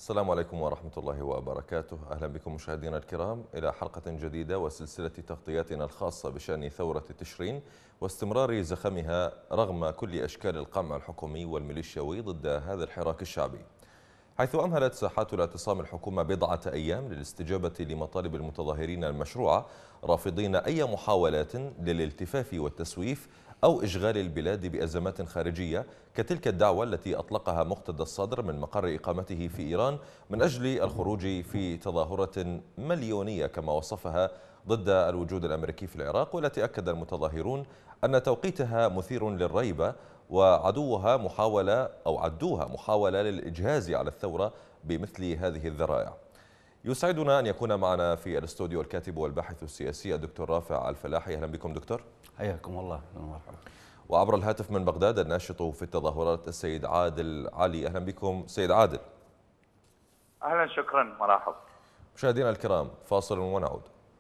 السلام عليكم ورحمة الله وبركاته. أهلا بكم مشاهدينا الكرام إلى حلقة جديدة وسلسلة تغطياتنا الخاصة بشأن ثورة تشرين واستمرار زخمها رغم كل أشكال القمع الحكومي والميليشياوي ضد هذا الحراك الشعبي، حيث أمهلت ساحات الاعتصام الحكومة بضعة أيام للاستجابة لمطالب المتظاهرين المشروعة، رافضين أي محاولات للالتفاف والتسويف أو إشغال البلاد بأزمات خارجية كتلك الدعوة التي أطلقها مقتدى الصدر من مقر إقامته في إيران من أجل الخروج في تظاهرة مليونية كما وصفها ضد الوجود الأمريكي في العراق، والتي أكد المتظاهرون أن توقيتها مثير للريبة وعدوها عدوها محاولة للإجهاز على الثورة بمثل هذه الذرائع. يسعدنا أن يكون معنا في الاستوديو الكاتب والباحث السياسي الدكتور رافع الفلاحي. أهلا بكم دكتور. حياكم الله. مرحبا. وعبر الهاتف من بغداد الناشط في التظاهرات السيد عادل علي. أهلا بكم سيد عادل. أهلا، شكرا، مرحبا. مشاهدينا الكرام، فاصل ونعود.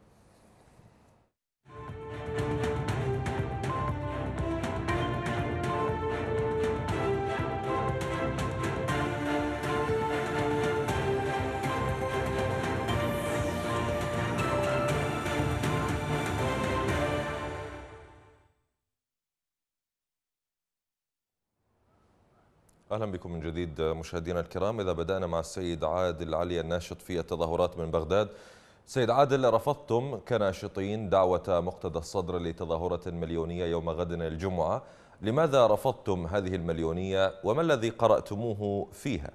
أهلا بكم من جديد مشاهدينا الكرام. إذا بدأنا مع السيد عادل علي الناشط في التظاهرات من بغداد. سيد عادل، رفضتم كناشطين دعوة مقتدى الصدر لتظاهرة مليونية يوم غد الجمعة، لماذا رفضتم هذه المليونية وما الذي قرأتموه فيها؟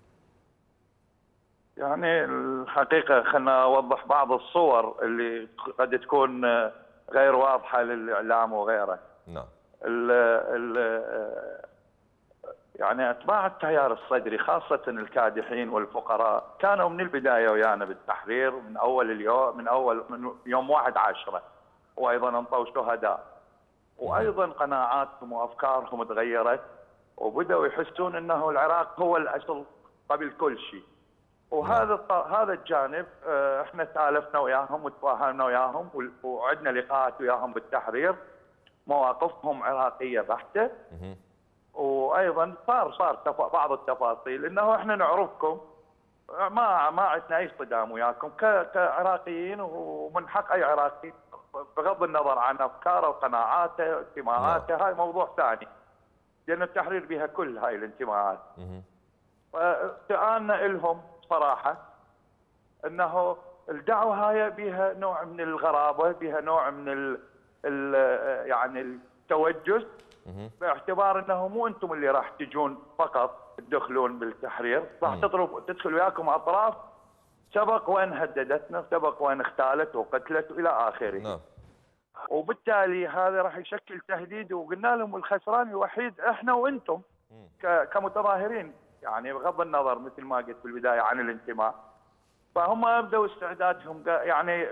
يعني الحقيقة خلنا أوضح بعض الصور اللي قد تكون غير واضحة للإعلام وغيره. نعم. ال ال يعني أتباع التيار الصدري خاصة الكادحين والفقراء كانوا من البداية ويانا بالتحرير من أول اليوم، من يوم 1/10، وأيضا انطوا شهداء، وأيضا قناعاتهم وأفكارهم تغيرت وبدأوا يحسون أنه العراق هو الأصل قبل كل شيء. هذا الجانب احنا سالفنا وياهم وتفاهمنا وياهم وعدنا لقاءات وياهم بالتحرير. مواقفهم عراقيه بحته، وايضا صار بعض التفاصيل انه احنا نعرفكم، ما عندنا اي صدام وياكم كعراقيين، ومن حق اي عراقي بغض النظر عن افكاره وقناعاته وانتماءاته، هاي موضوع ثاني، لان التحرير بها كل هاي الانتماءات. فسألنا لهم صراحة أنه الدعوة هاي بها نوع من الغرابة، بها نوع من يعني التوجس، باعتبار أنه مو أنتم اللي راح تجون فقط تدخلون بالتحرير، راح تدخل وياكم أطراف سبق وأن هددتنا، سبق وأن اغتالت وقتلت إلى آخره. وبالتالي هذا راح يشكل تهديد، وقلنا لهم الخسران الوحيد احنا وانتم كمتظاهرين، يعني بغض النظر مثل ما قلت في البدايه عن الانتماء. فهم ابدوا استعدادهم، يعني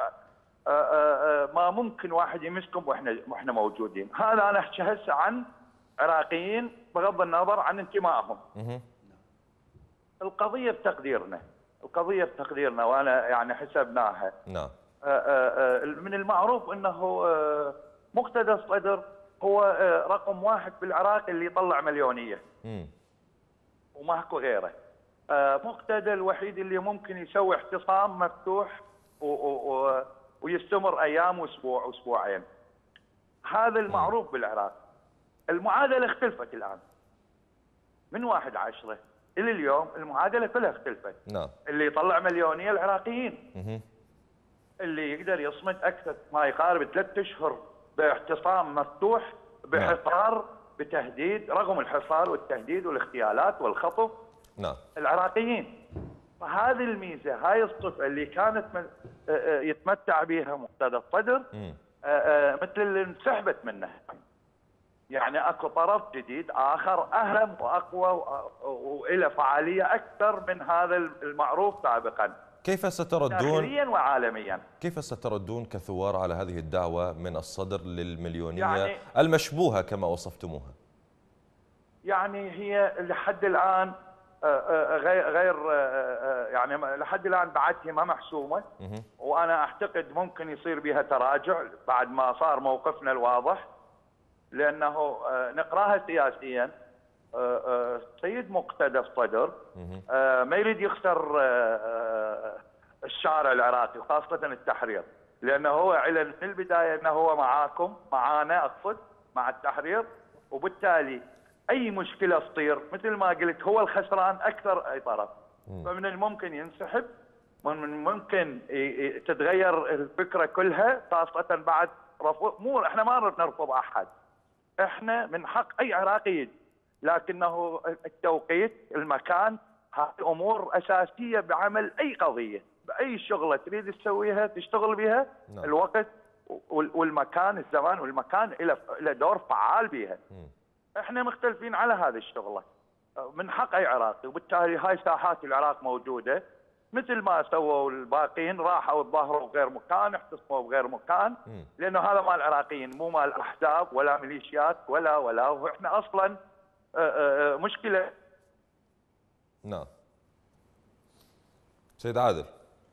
ما ممكن واحد يمسكم واحنا موجودين. هذا انا احكي هسه عن عراقيين بغض النظر عن انتمائهم. القضيه بتقديرنا وانا يعني حسبناها. نعم. من المعروف انه مقتدى الصدر هو رقم 1 بالعراق اللي يطلع مليونيه. وماكو غيره. مقتدى الوحيد اللي ممكن يسوي اعتصام مفتوح ويستمر ايام واسبوع واسبوعين. هذا المعروف بالعراق. المعادله اختلفت الان من 1/10 الى اليوم، المعادله كلها اختلفت. نعم. اللي يطلع مليونيه العراقيين. اللي يقدر يصمد اكثر ما يقارب 3 اشهر باعتصام مفتوح بحصار بتهديد، رغم الحصار والتهديد والاغتيالات والخطف. نعم. العراقيين. فهذه الميزه، هاي الصفه اللي كانت يتمتع بها مقتدى الصدر، مثل اللي انسحبت منه. يعني اكو طرف جديد اخر اهم واقوى والى فعاليه اكثر من هذا المعروف سابقا. كيف ستردون داخليا وعالميا؟ كيف ستردون كثوار على هذه الدعوة من الصدر للمليونية المشبوهة كما وصفتموها؟ يعني هي لحد الآن غير يعني لحد الآن بعدها ما محسومة، وأنا أعتقد ممكن يصير بها تراجع بعد ما صار موقفنا الواضح، لأنه نقراها سياسيا السيد مقتدى الصدر ما يريد يخسر الشارع العراقي وخاصة التحرير، لأنه هو علن من البداية أنه هو معاكم، معانا أقصد مع التحرير، وبالتالي أي مشكلة تصير مثل ما قلت هو الخسران أكثر أي طرف. فمن الممكن ينسحب، من الممكن تتغير الفكرة كلها، خاصة بعد رفض. مو احنا ما نرفض أحد، احنا من حق أي عراقي يجي، لكنه التوقيت، المكان، هذه أمور أساسية بعمل أي قضية، بأي شغلة تريد تسويها تشتغل بها. نعم. الوقت والمكان، الزمان والمكان إلى دور فعال بها. احنا مختلفين على هذه الشغلة من حق أي عراقي، وبالتالي هاي ساحات العراق موجودة مثل ما سووا الباقين، راحوا تظاهروا بغير مكان، احتصموا بغير مكان، لأنه هذا مال العراقيين مو مال أحزاب ولا ميليشيات ولا وإحنا أصلا مشكلة. نعم. سيد عادل،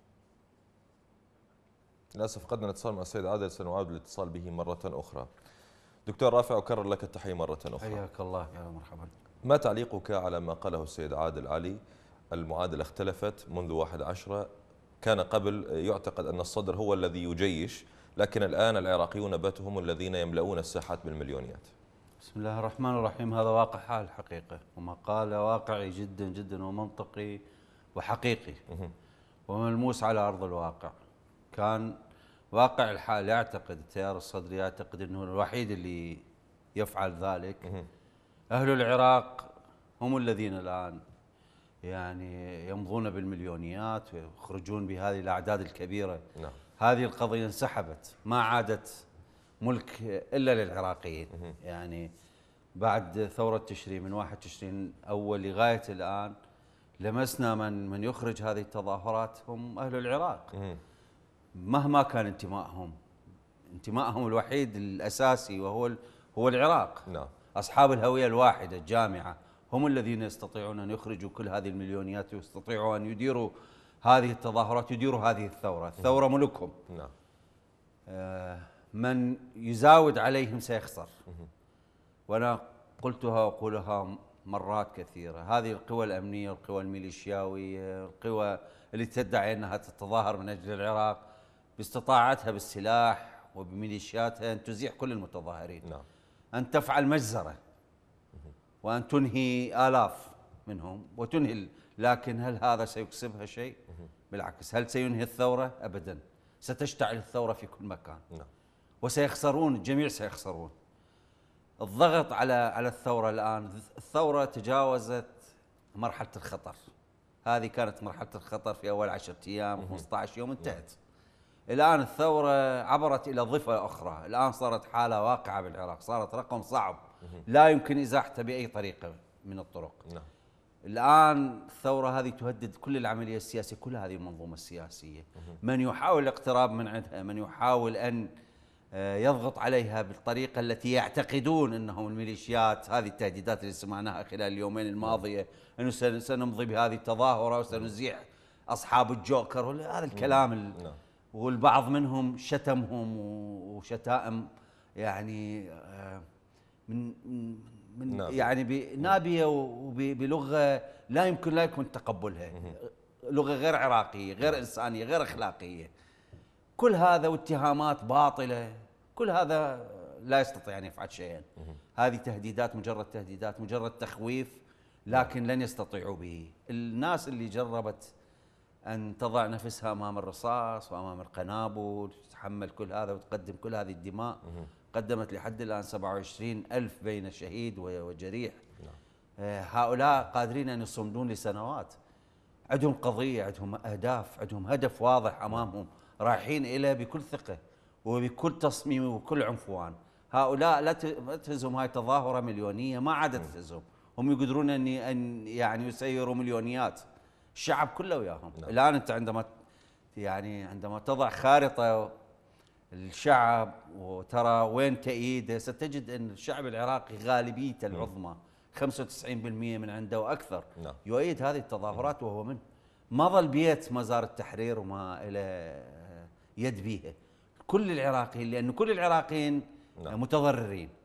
للأسف فقدنا الاتصال مع السيد عادل، سنعاود الاتصال به مرة أخرى. دكتور رافع، أكرر لك التحية مرة أخرى. حياك الله، يا مرحبا. ما تعليقك على ما قاله السيد عادل علي؟ المعادلة اختلفت منذ 11، كان قبل يعتقد أن الصدر هو الذي يجيش، لكن الآن العراقيون باتوا هم الذين يملؤون الساحات بالمليونيات. بسم الله الرحمن الرحيم. هذا واقع حال حقيقة، وما قال واقعي جدا جدا ومنطقي وحقيقي وملموس على أرض الواقع. كان واقع الحال يعتقد التيار الصدري يعتقد أنه الوحيد اللي يفعل ذلك. أهل العراق هم الذين الآن يعني يمضون بالمليونيات ويخرجون بهذه الأعداد الكبيرة. نعم. هذه القضية انسحبت، ما عادت ملك إلا للعراقيين. يعني بعد ثورة تشرين من 1 تشرين أول لغاية الآن لمسنا من يخرج هذه التظاهرات هم أهل العراق، مهما كان انتمائهم الوحيد الأساسي هو العراق. نعم. أصحاب الهوية الواحدة الجامعة هم الذين يستطيعون أن يخرجوا كل هذه المليونيات، ويستطيعوا أن يديروا هذه التظاهرات، يديروا هذه الثورة. الثورة ملكهم. نعم. من يزاود عليهم سيخسر. وأنا قلتها وأقولها مرات كثيرة، هذه القوى الأمنية والقوى الميليشياوية، القوى اللي تدعي أنها تتظاهر من أجل العراق، باستطاعتها بالسلاح وبميليشياتها أن تزيح كل المتظاهرين. نعم. أن تفعل مجزرة وأن تنهي آلاف منهم وتنهي، لكن هل هذا سيكسبها شيء؟ بالعكس. هل سينهي الثورة؟ أبدا. ستشتعل الثورة في كل مكان. نعم. وسيخسرون، الجميع سيخسرون. الضغط على الثورة الآن، الثورة تجاوزت مرحلة الخطر. هذه كانت مرحلة الخطر في أول 10 أيام 15 يوم، انتهت. الآن الثورة عبرت إلى ضفة أخرى، الآن صارت حالة واقعة بالعراق، صارت رقم صعب لا يمكن إزاحته بأي طريقة من الطرق. نعم. الآن الثورة هذه تهدد كل العملية السياسية، كل هذه المنظومة السياسية. من يحاول الاقتراب من عندها، من يحاول أن يضغط عليها بالطريقة التي يعتقدون أنهم الميليشيات، هذه التهديدات اللي سمعناها خلال اليومين الماضية، أنه سنمضي بهذه التظاهرة وسنزيح أصحاب الجوكر، هذا الكلام. والبعض منهم شتمهم وشتائم يعني من يعني بنابية وبلغة لا يمكن تقبلها، لغة غير عراقية، غير إنسانية، غير أخلاقية. كل هذا واتهامات باطلة، كل هذا لا يستطيع أن يفعل شيئا. هذه تهديدات، مجرد تهديدات، مجرد تخويف، لكن لن يستطيعوا به. الناس اللي جربت أن تضع نفسها أمام الرصاص وأمام القنابل وتتحمل كل هذا وتقدم كل هذه الدماء، قدمت لحد الآن 27,000 بين شهيد وجريح. هؤلاء قادرين أن يصمدون لسنوات، عندهم قضية، عندهم أهداف، عندهم هدف واضح أمامهم، رايحين إليه بكل ثقة وبكل تصميم وبكل عنفوان. هؤلاء لا تهزهم هاي تظاهرة مليونية، ما عادت تهزهم. هم يقدرون أن يعني يسيروا مليونيات، الشعب كله وياهم. الآن أنت عندما تضع خارطة الشعب وترى وين تأييده، ستجد أن الشعب العراقي غالبيته العظمى 95% من عنده وأكثر يؤيد هذه التظاهرات، وهو من ما ظل بيت مزار التحرير وما إلى يد بيها. كل العراقيين، لأن كل العراقيين متضررين،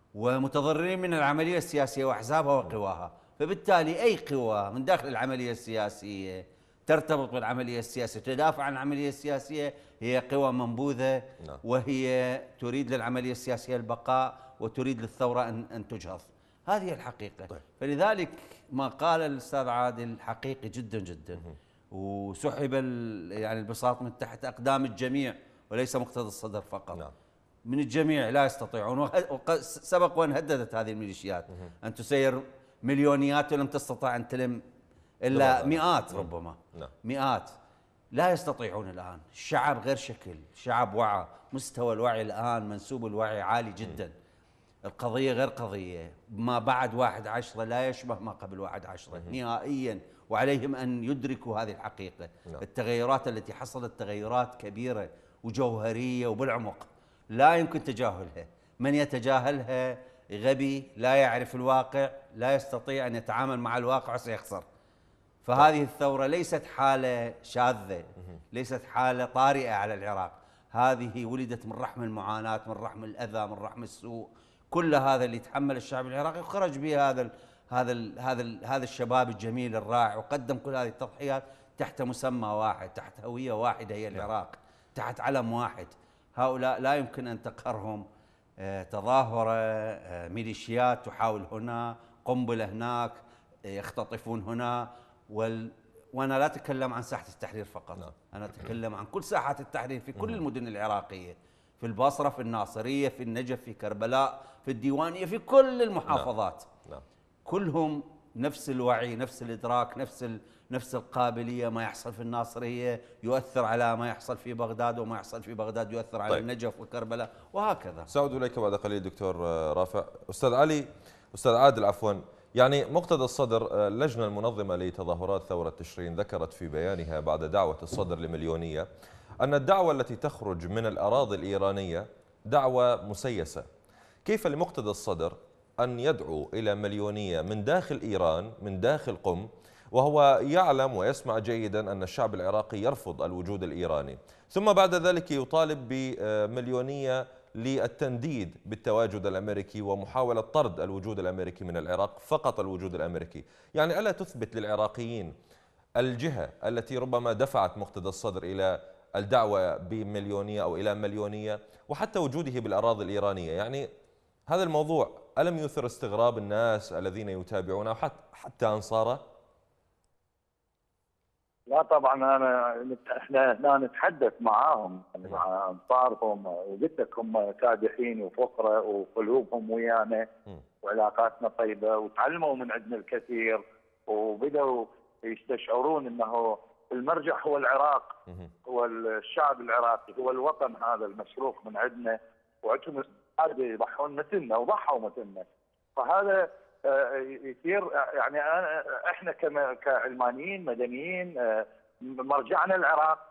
ومتضررين من العملية السياسية وأحزابها وقواها. فبالتالي أي قوى من داخل العملية السياسية ترتبط بالعملية السياسية تدافع عن العملية السياسية هي قوى منبوذة، وهي تريد للعملية السياسية البقاء وتريد للثورة أن تجهض. هذه الحقيقة. فلذلك ما قال الأستاذ عادل حقيقي جدا جدا، وسحب يعني البساط من تحت أقدام الجميع وليس مقتدى الصدر فقط. من الجميع لا يستطيعون. سبق وأن هددت هذه الميليشيات أن تسير مليونيات ولم تستطع أن تلم إلا مئات، ربما مئات. لا يستطيعون الآن. الشعب غير شكل، الشعب وعى، مستوى الوعي الآن منسوب الوعي عالي جدا. القضية غير قضية، ما بعد 11 لا يشبه ما قبل 11 نهائيا، وعليهم أن يدركوا هذه الحقيقة. التغيرات التي حصلت تغيرات كبيرة وجوهرية وبالعمق لا يمكن تجاهلها. من يتجاهلها غبي، لا يعرف الواقع، لا يستطيع أن يتعامل مع الواقع وسيخسر. فهذه الثورة ليست حالة شاذة، ليست حالة طارئة على العراق. هذه ولدت من رحم المعاناة، من رحم الأذى، من رحم السوء. كل هذا اللي يتحمل الشعب العراقي وخرج به هذا الشباب الجميل الرائع، وقدم كل هذه التضحيات تحت مسمى واحد، تحت هوية واحدة هي العراق، تحت علم واحد. هؤلاء لا يمكن أن تقهرهم تظاهرة ميليشيات تحاول هنا، قنبلة هناك، يختطفون هنا. وأنا لا أتكلم عن ساحة التحرير فقط، أنا أتكلم عن كل ساحات التحرير في كل المدن العراقية، في البصرة، في الناصرية، في النجف، في كربلاء، في الديوانية، في كل المحافظات. كلهم نفس الوعي، نفس الإدراك، نفس القابلية. ما يحصل في الناصرية يؤثر على ما يحصل في بغداد، وما يحصل في بغداد يؤثر على النجف وكربلاء، وهكذا. سأعود إليك بعد قليل دكتور رافع. أستاذ عادل عفوا، يعني مقتدى الصدر، اللجنة المنظمة لتظاهرات ثورة تشرين ذكرت في بيانها بعد دعوة الصدر لمليونية أن الدعوة التي تخرج من الأراضي الإيرانية دعوة مسيسة. كيف لمقتدى الصدر أن يدعو إلى مليونية من داخل إيران، من داخل قم، وهو يعلم ويسمع جيدا أن الشعب العراقي يرفض الوجود الإيراني، ثم بعد ذلك يطالب بمليونية للتنديد بالتواجد الأمريكي ومحاولة طرد الوجود الأمريكي من العراق، فقط الوجود الأمريكي؟ يعني ألا تثبت للعراقيين الجهة التي ربما دفعت مقتدى الصدر إلى الدعوة بمليونية أو إلى مليونية، وحتى وجوده بالأراضي الإيرانية؟ يعني هذا الموضوع ألم يثر استغراب الناس الذين يتابعونه حتى أنصاره؟ لا طبعا احنا هنا نتحدث معاهم، مع انصارهم، وقلت لك هم كادحين وفقره وقلوبهم ويانا وعلاقاتنا طيبه، وتعلموا من عندنا الكثير، وبداوا يستشعرون انه المرجع هو العراق، هو الشعب العراقي، هو الوطن هذا المسروق من عندنا، وعندهم يضحون مثلنا وضحوا مثلنا. فهذا يصير يعني احنا كعلمانيين مدنيين مرجعنا العراق،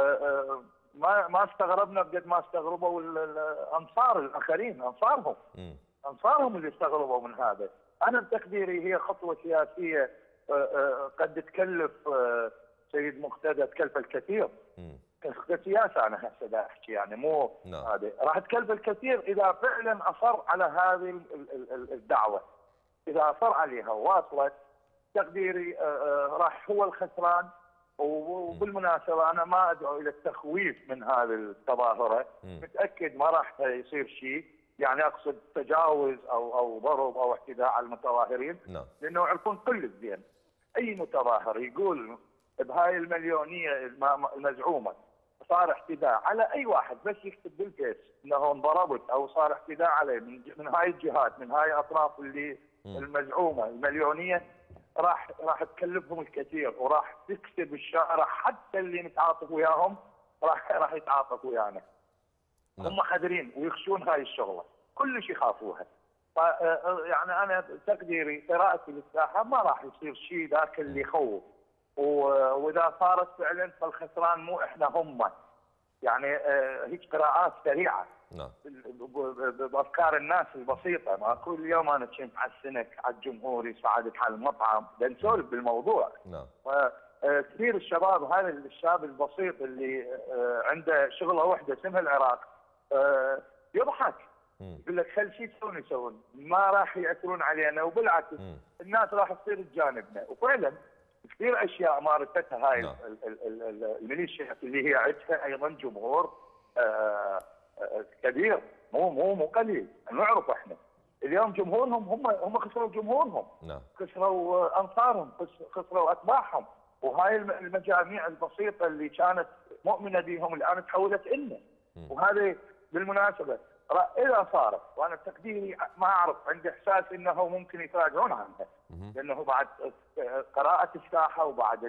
ما استغربنا بقد ما استغربوا الانصار الاخرين، انصارهم اللي استغربوا من هذا. انا بتقديري هي خطوه سياسيه قد تكلف سيد مقتدى، تكلف الكثير كسياسه. انا هسه دا احكي يعني مو هذا، راح تكلف الكثير اذا فعلا اصر على هذه الدعوه. إذا أصر عليها واصلت، تقديري راح هو الخسران. وبالمناسبة أنا ما أدعو إلى التخويف من هذه التظاهرة، متأكد ما راح يصير شيء، يعني أقصد تجاوز أو ضرب أو اعتداء على المتظاهرين، لأنه يعرفون كل الزين. أي متظاهر يقول بهاي المليونية المزعومة صار اعتداء على أي واحد، بس يكتب بالفيس أنه انضربت أو صار اعتداء عليه من هاي الجهات، من هاي أطراف اللي المزعومه المليونيه، راح تكلفهم الكثير، وراح تكسب الشارع حتى اللي نتعاطف وياهم راح يتعاطف ويانا. هم حذرين ويخشون هاي الشغله، كلش يخافوها. يعني انا تقديري قراءتي للساحه ما راح يصير شيء ذاك اللي يخوف، واذا صارت فعلا فالخسران مو احنا هم. يعني هيك قراءات سريعه بافكار الناس البسيطه. ما كل يوم انا كنت احسنك على الجمهور يساعدك على المطعم، نسولف بالموضوع. كثير الشباب، هذا الشاب البسيط اللي عنده شغله واحده اسمها العراق، يضحك يقول لك خل شو يسوون ما راح ياثرون علينا، وبالعكس الناس راح تصير تجانبنا. وفعلا كثير اشياء مارستها هاي الميليشيا اللي هي عندها ايضا جمهور كبير، مو قليل. نعرف احنا اليوم جمهورهم هم خسروا جمهورهم، خسروا انصارهم، خسروا اتباعهم، وهاي المجاميع البسيطه اللي كانت مؤمنه بهم الان تحولت لنا. وهذه بالمناسبه اذا صارت، وانا تقديري ما اعرف، عندي احساس انه ممكن يتراجعون عنها، لانه بعد قراءه الساحه وبعد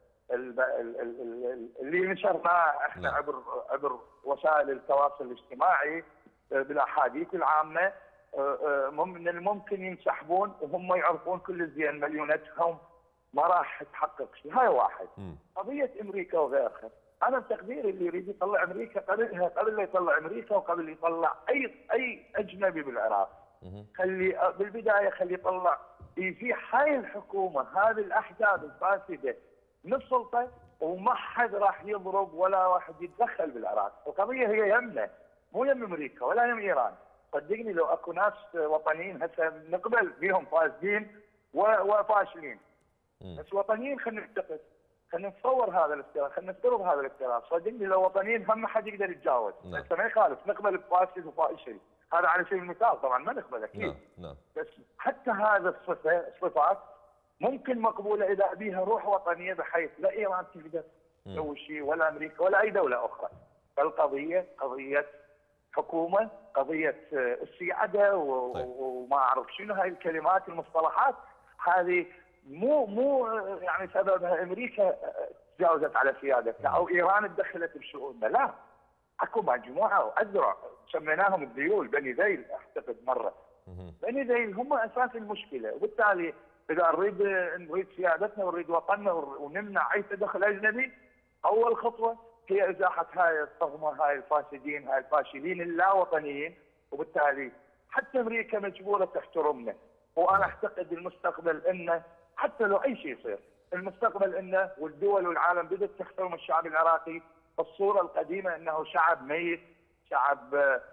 اللي نشرناه احنا عبر وسائل التواصل الاجتماعي بالاحاديث العامه، من الممكن ينسحبون وهم يعرفون كل زين مليونتهم ما راح تحقق شيء. هاي واحد. قضيه امريكا وغيرها، انا بتقديري اللي يريد يطلع امريكا قبل لا يطلع امريكا وقبل يطلع اي اجنبي بالعراق، خلي بالبدايه يطلع يزيح هاي الحكومه، هذه الاحزاب الفاسده من السلطه، وما حد راح يضرب ولا واحد يتدخل بالعراق. القضيه هي يمنا، مو يم امريكا ولا يم ايران. صدقني لو اكو ناس وطنيين هسه نقبل بهم فاسدين وفاشلين، بس وطنيين خلينا نعتقد، خلينا نتصور هذا الافتراض، خلينا نفترض هذا الافتراض. صدقني لو وطنيين هم حد يقدر يتجاوز، هسه ما يخالف نقبل بفاسد وفاشل، هذا على سبيل المثال، طبعا ما نقبل اكيد. بس حتى هذا الصفات ممكن مقبوله اذا بيها روح وطنيه، بحيث لا ايران تقدر تسوي شيء ولا امريكا ولا اي دوله اخرى. فالقضيه قضيه حكومه، قضيه السياده وما اعرف شنو هاي الكلمات المصطلحات هذه، مو يعني سببها امريكا تجاوزت على سيادتها او ايران تدخلت بشؤوننا، لا. اكو مجموعه واذرع سميناهم الذيول، بني ذيل اعتقد مره. بني ذيل هم اساس المشكله، وبالتالي اذا نريد سيادتنا ونريد وطننا ونمنع اي تدخل اجنبي، اول خطوه هي ازاحه هاي الطغمه، هاي الفاسدين، هاي الفاشلين اللا وطنيين. وبالتالي حتى امريكا مجبوره تحترمنا. وانا اعتقد المستقبل انه حتى لو اي شيء يصير، المستقبل انه والدول والعالم بدات تحترم الشعب العراقي. الصوره القديمه انه شعب ميت، شعب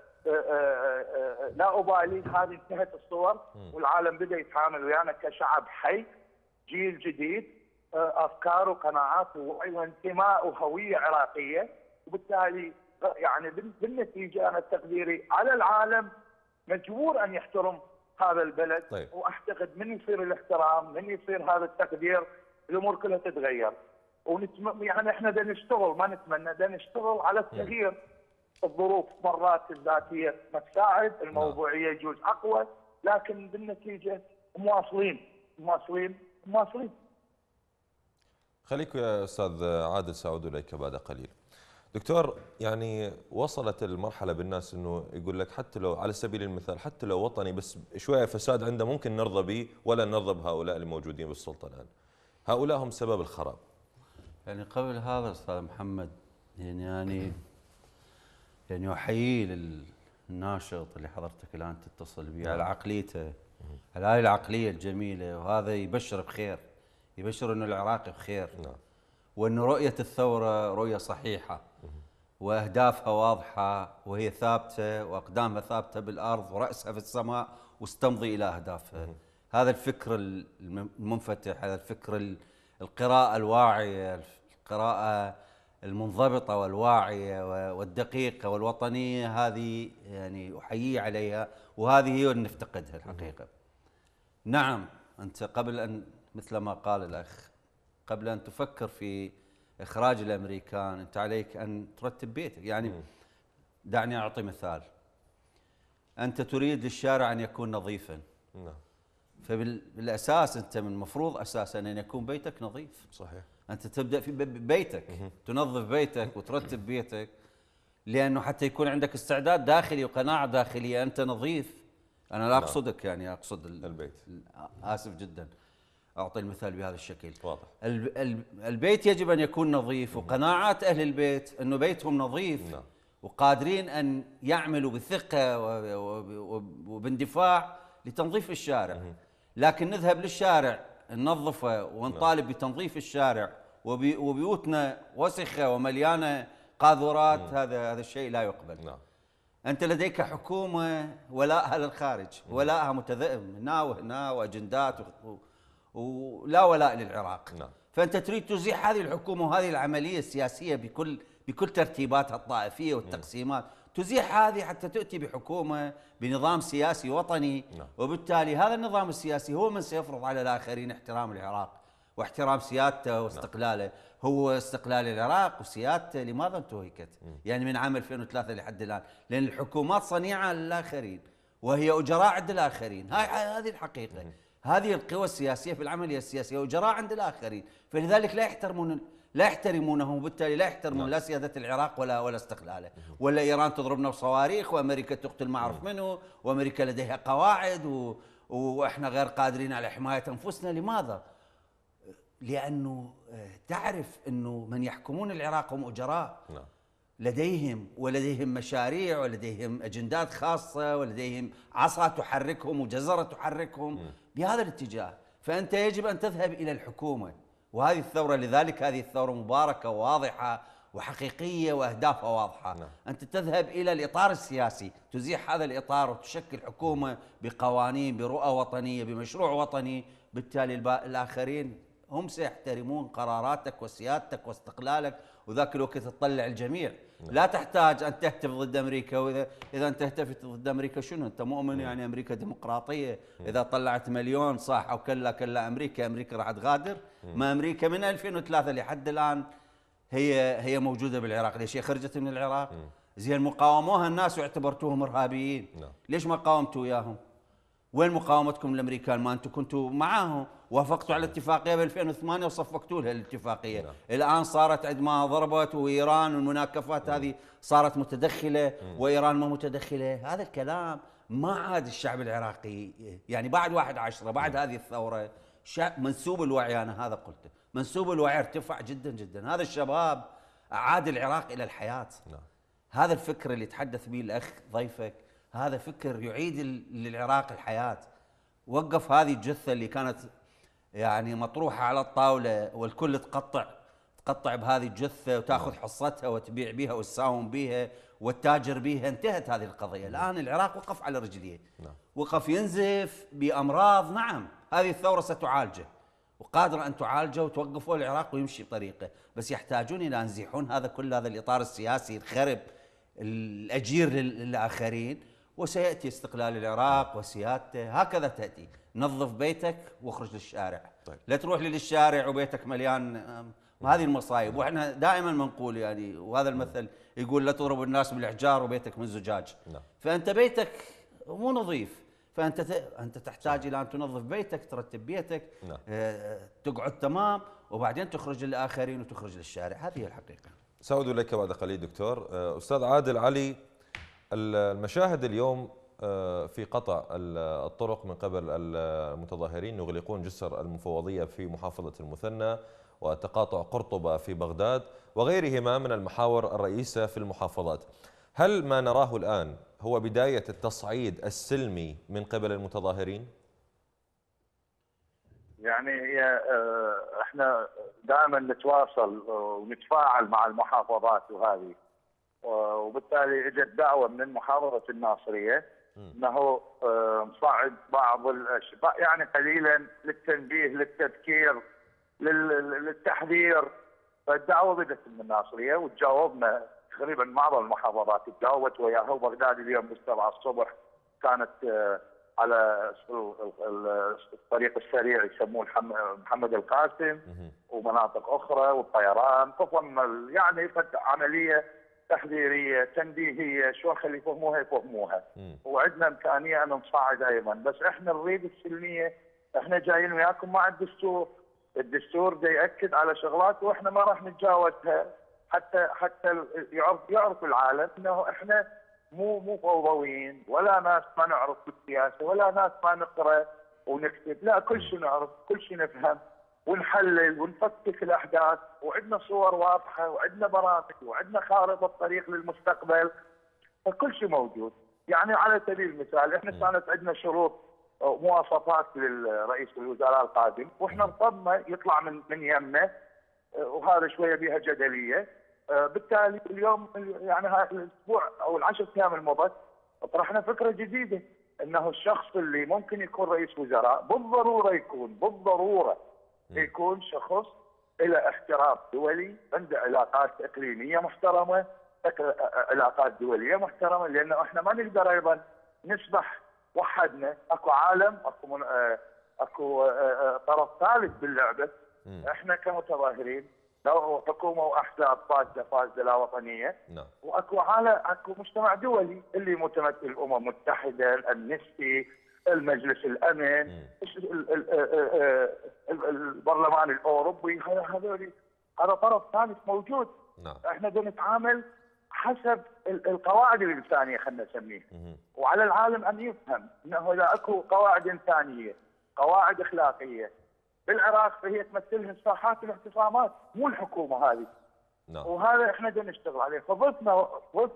لا ابالي، هذه انتهت الصور، والعالم بدا يتعامل ويانا كشعب حي، جيل جديد، افكار وقناعات ووعي وانتماء وهويه عراقيه. وبالتالي يعني بالنتيجه انا تقديري على العالم مجبور ان يحترم هذا البلد. طيب. واعتقد من يصير الاحترام، من يصير هذا التقدير، الامور كلها تتغير. يعني احنا بدنا نشتغل، ما نتمنى، بدنا نشتغل على التغيير. الظروف مرات الذاتيه ما تساعد، الموضوعيه يجوز اقوى، لكن بالنتيجه مواصلين. خليك يا استاذ عادل، سأعود اليك بعد قليل. دكتور، يعني وصلت المرحله بالناس انه يقول لك حتى لو على سبيل المثال حتى لو وطني بس شويه فساد عنده ممكن نرضى به، ولا نرضى بهؤلاء الموجودين بالسلطه الان. هؤلاء هم سبب الخراب. يعني قبل هذا استاذ محمد، يعني احيي الناشط اللي حضرتك الان تتصل به على عقليته، على هاي العقليه الجميله، وهذا يبشر بخير، يبشر انه العراق بخير. وانه رؤيه الثوره رؤيه صحيحه، واهدافها واضحه، وهي ثابته، واقدامها ثابته بالارض، وراسها في السماء، واستمضي الى اهدافها. هذا الفكر المنفتح، هذا الفكر، القراءه الواعيه، القراءه المنضبطه والواعيه والدقيقه والوطنيه، هذه يعني احيي عليها، وهذه هي اللي نفتقدها الحقيقه. نعم، انت قبل ان، مثل ما قال الاخ، قبل ان تفكر في اخراج الامريكان انت عليك ان ترتب بيتك. يعني دعني اعطي مثال. انت تريد للشارع ان يكون نظيفا، فبالاساس انت من المفروض اساسا ان يكون بيتك نظيف. صحيح. انت تبدا في بيتك، تنظف بيتك وترتب بيتك، لانه حتى يكون عندك استعداد داخلي وقناعه داخليه انت نظيف. انا لا اقصدك، يعني اقصد البيت. اسف جدا اعطي المثال بهذا الشكل. واضح. البيت يجب ان يكون نظيف، وقناعات اهل البيت انه بيتهم نظيف. وقادرين ان يعملوا بثقه وباندفاع لتنظيف الشارع. لكن نذهب للشارع ننظفه ونطالب بتنظيف الشارع وبيوتنا وسخه ومليانه قاذورات، هذا الشيء لا يقبل. انت لديك حكومه ولاءها للخارج، ولاءها هنا وهنا واجندات ولا ولاء للعراق. نعم. فانت تريد تزيح هذه الحكومه وهذه العمليه السياسيه بكل ترتيباتها الطائفيه والتقسيمات، تزيح هذه حتى تاتي بحكومه بنظام سياسي وطني. نعم. وبالتالي هذا النظام السياسي هو من سيفرض على الاخرين احترام العراق واحترام سيادته واستقلاله. هو استقلال العراق وسيادته لماذا انتهكت؟ يعني من عام 2003 لحد الان، لان الحكومات صنيعه للاخرين وهي اجراء عند الاخرين. هذه الحقيقه. هذه القوى السياسيه في العمليه السياسيه اجراء عند الاخرين، فلذلك لا يحترمونه، وبالتالي لا يحترمون لا سياده العراق ولا استقلاله. ولا ايران تضربنا بصواريخ، وامريكا تقتل ما اعرف منه، وامريكا لديها قواعد واحنا غير قادرين على حمايه انفسنا. لماذا؟ لانه تعرف انه من يحكمون العراق هم اجراء. نعم. ولديهم مشاريع ولديهم اجندات خاصه ولديهم عصا تحركهم وجزره تحركهم بهذا الاتجاه. فانت يجب ان تذهب الى الحكومه، وهذه الثوره لذلك هذه الثوره مباركه وواضحه وحقيقيه واهدافها واضحه. نعم. انت تذهب الى الاطار السياسي، تزيح هذا الاطار وتشكل حكومه بقوانين برؤى وطنيه بمشروع وطني. بالتالي الاخرين هم سيحترمون قراراتك وسيادتك واستقلالك، وذاك الوقت تطلع الجميع. لا تحتاج ان تهتف ضد امريكا، واذا انت تهتف ضد امريكا شنو؟ انت مؤمن يعني امريكا ديمقراطيه؟ اذا طلعت مليون صح او كلا امريكا راح تغادر؟ ما امريكا من 2003 لحد الان هي موجوده بالعراق. ليش هي خرجت من العراق؟ زين مقاوموها الناس واعتبرتوهم ارهابيين. ليش ما قاومتوا وياهم؟ وين مقاومتكم الامريكان؟ ما انتم كنتوا معاهم، وافقتوا على الاتفاقيه ب 2008 وصفقتوا لها الاتفاقيه. الان صارت عندما ضربت وايران والمناكفات هذه صارت متدخله وايران ما متدخله. هذا الكلام ما عاد الشعب العراقي يعني بعد 1/10 بعد هذه الثوره منسوب الوعي، انا هذا قلته، منسوب الوعي ارتفع جدا جدا. هذا الشباب اعاد العراق الى الحياه. هذا الفكر اللي تحدث به الاخ ضيفك، هذا فكر يعيد للعراق الحياة. وقف هذه الجثة اللي كانت يعني مطروحة على الطاولة والكل تقطع بهذه الجثة وتأخذ حصتها وتبيع بها وتساوم بها والتاجر بها. انتهت هذه القضية. الآن العراق وقف على رجليه، وقف ينزف بأمراض. نعم هذه الثورة ستعالجه وقادرة أن تعالجه وتوقفوا العراق ويمشي طريقه، بس يحتاجون إلى أن يزيحون كل هذا الإطار السياسي الخرب الأجير للآخرين، وسيأتي استقلال العراق وسيادته. هكذا تأتي. نظف بيتك واخرج للشارع. طيب. لا تروح للشارع وبيتك مليان هذه المصايب. واحنا دائما بنقول يعني، وهذا المثل يقول لا تضرب الناس بالإحجار وبيتك من زجاج. فأنت بيتك مو نظيف، فأنت تحتاج إلى أن تنظف بيتك، ترتب بيتك، تقعد تمام، وبعدين تخرج للآخرين وتخرج للشارع. هذه هي الحقيقة. سأعود إليك بعد قليل دكتور. أستاذ عادل علي، المشاهد اليوم في قطع الطرق من قبل المتظاهرين يغلقون جسر المفوضية في محافظة المثنى وتقاطع قرطبة في بغداد وغيرهما من المحاور الرئيسة في المحافظات، هل ما نراه الآن هو بداية التصعيد السلمي من قبل المتظاهرين؟ يعني احنا دائما نتواصل ونتفاعل مع المحافظات وهذه، وبالتالي اجت دعوه من محافظه الناصريه انه نصعد بعض الاشياء يعني قليلا للتنبيه للتذكير للتحذير. فالدعوه بدت من الناصريه وتجاوبنا تقريبا معظم المحافظات تجاوبت وياها. وبغداد اليوم بالسبعة الصبح كانت على الطريق السريع يسموه محمد القاسم ومناطق اخرى والطيران تضمن يعني عمليه تحذيريه تنبيهيه شلون خلي يفهموها. وعندنا امكانيه ان نصعد ايضا، بس احنا نريد السلميه. احنا جايين وياكم مع الدستور دا ياكد على شغلات واحنا ما راح نتجاوزها، حتى يعرف العالم انه احنا مو فوضويين ولا ناس ما نعرف بالسياسه ولا ناس ما نقرا ونكتب، لا كل شيء نعرف كل شيء نفهم ونحلل ونفكك الاحداث، وعندنا صور واضحه وعندنا برامج وعندنا خارطه طريق للمستقبل، فكل شيء موجود. يعني على سبيل المثال احنا كانت عندنا شروط مواصفات للرئيس الوزراء القادم، واحنا رفضنا يطلع من يمه، وهذا شويه بها جدليه. بالتالي اليوم يعني هذا الاسبوع او ال10 ايام المضت طرحنا فكره جديده، انه الشخص اللي ممكن يكون رئيس وزراء بالضروره يكون شخص له احتراف دولي، عنده علاقات اقليميه محترمه، علاقات دوليه محترمه، لانه احنا ما نقدر ايضا نسبح وحدنا، اكو عالم، اكو طرف ثالث باللعبه. احنا كمتظاهرين لو حكومه واحزاب فاسده لا وطنيه، واكو اكو مجتمع دولي اللي متمثل الامم المتحده، الامنستي، المجلس الامن، البرلمان الاوروبي، هذا طرف ثالث موجود. احنا بنتعامل حسب القواعد الانسانيه خلينا نسميها، وعلى العالم ان يفهم انه اذا اكو قواعد انسانيه، قواعد اخلاقيه بالعراق، فهي تمثلها ساحات الاعتصامات مو الحكومه هذه. وهذا احنا نشتغل عليه. فضفنا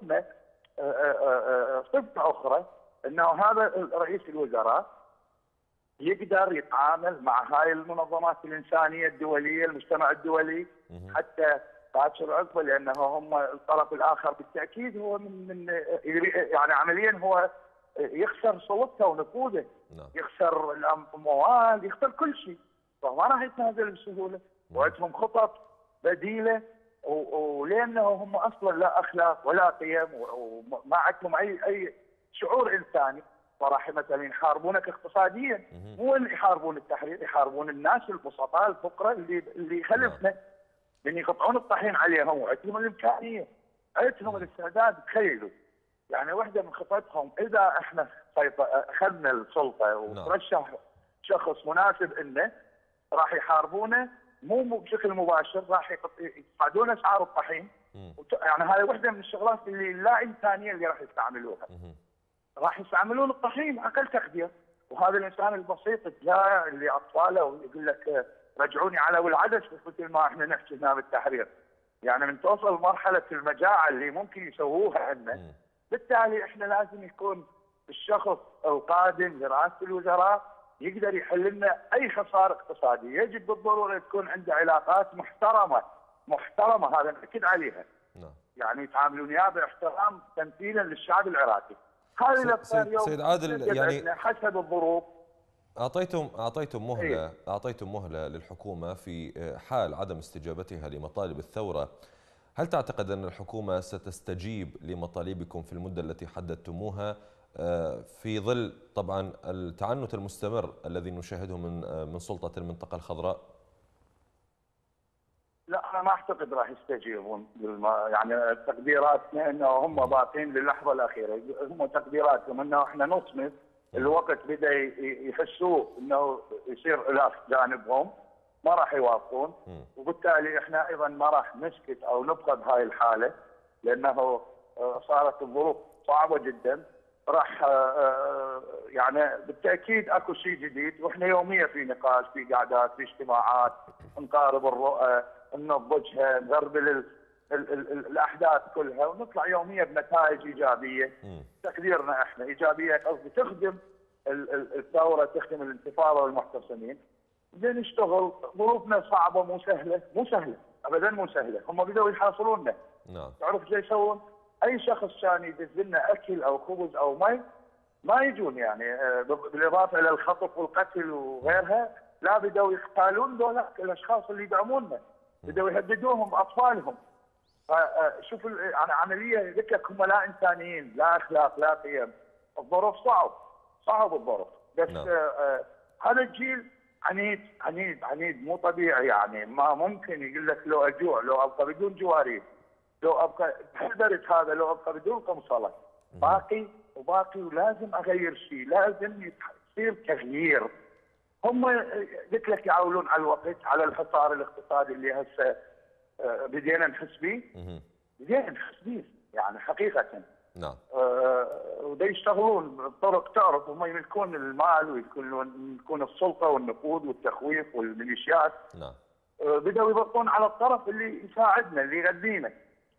صفه اخرى، انه هذا رئيس الوزراء يقدر يتعامل مع هاي المنظمات الانسانيه الدوليه، المجتمع الدولي، حتى باكر عقبه، لانه هم الطرف الاخر بالتاكيد هو من يعني عمليا هو يخسر سلطته ونفوذه، يخسر الاموال، يخسر كل شيء، فما راح يتنازل بسهوله. وعندهم خطط بديله، ولانه هم اصلا لا اخلاق ولا قيم وما عندهم اي شعور انساني، فراح مثلا يحاربونك اقتصاديا، مو يحاربون التحرير، يحاربون الناس البسطاء الفقراء اللي خلفنا، لان يقطعون الطحين عليهم، وعندهم الامكانيه، عندهم الاستعداد. تخيلوا يعني واحده من خططهم، اذا احنا اخذنا السلطه وترشح شخص مناسب انه راح يحاربونه مو بشكل مباشر، راح يصعدون اسعار الطحين. يعني هذه واحده من الشغلات اللي لا انسانيه اللي راح يستعملوها. راح يستعملون الطحين اقل تقدير، وهذا الانسان البسيط الجائع اللي اطفاله ويقول لك رجعوني على والعدس، مثل ما احنا نحكي هنا بالتحرير. يعني من توصل لمرحله المجاعه اللي ممكن يسووها عندنا. بالتالي احنا لازم يكون الشخص القادم لرئاسه الوزراء يقدر يحل لنا اي خساره اقتصاديه، يجب بالضروره تكون عنده علاقات محترمه، هذا ناكد عليها. يعني يتعاملون وياه باحترام تمثيلا للشعب العراقي. هذه الافكار سيد عادل، يعني حسب الظروف اعطيتم مهله للحكومه في حال عدم استجابتها لمطالب الثوره. هل تعتقد ان الحكومه ستستجيب لمطالبكم في المده التي حددتموها، في ظل طبعا التعنت المستمر الذي نشاهده من سلطه المنطقه الخضراء؟ لا، انا ما اعتقد راح يستجيبون. يعني تقديراتنا انه هم باقين للحظه الاخيره، هم تقديراتهم انه احنا نصمد، الوقت بدا يحسوه انه يصير الاف جانبهم، ما راح يوافقون، وبالتالي احنا ايضا ما راح نسكت او نبقى بهاي الحاله، لانه صارت الظروف صعبه جدا. راح يعني بالتاكيد اكو شيء جديد، واحنا يوميا في نقاش، في قعدات، في اجتماعات، نقارب الرؤى، ننضجها، نغربل الاحداث كلها، ونطلع يوميا بنتائج ايجابيه. تقديرنا احنا ايجابيه، قصدي تخدم الثوره، تخدم الانتفاضه والمحتسبين. نشتغل، ظروفنا صعبه، مو سهله ابدا، مو سهله. هم بدأوا يحاصروننا. تعرف ايش يسوون؟ اي شخص كان يدز لنا اكل او خبز او مي ما يجون، يعني بالاضافه الى الخطف والقتل وغيرها، لا بدأوا يقتالون ذولا الاشخاص اللي يدعموننا، بدأوا يهددوهم باطفالهم. فشوف يعني عمليه لك هم لا انسانيين، لا اخلاق، لا قيم. الظروف صعب الظروف، بس هذا الجيل عنيد مو طبيعي. يعني ما ممكن يقول لك لو اجوع، لو ابقى بدون جواري، لو ابقى بحذرت هذا، لو ابقى بدون قمصله، باقي ولازم اغير شيء، لازم يصير تغيير. هم قلت لك يعولون على الوقت، على الحصار الاقتصادي اللي هسه بدينا نحس به. يعني حقيقه. ودا يشتغلون بطرق، تعرف هم يملكون المال ويملكون السلطه والنفوذ والتخويف والميليشيات. بدأوا يضغطون على الطرف اللي يساعدنا، اللي يغذينا.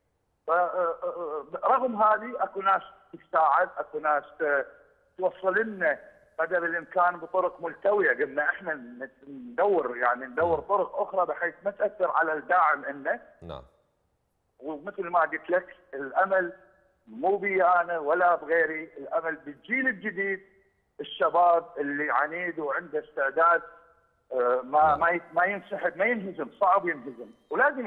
رغم هذه اكو ناس تساعد، اكو ناس توصل لنا قدر الامكان بطرق ملتويه. قلنا احنا ندور طرق اخرى بحيث ما تاثر على الداعم انه. ومثل ما قلت لك الامل مو بي انا ولا بغيري، الامل بالجيل الجديد، الشباب اللي عنيد وعنده استعداد، ما ينسحب، ما ينهزم، صعب ينهزم، ولازم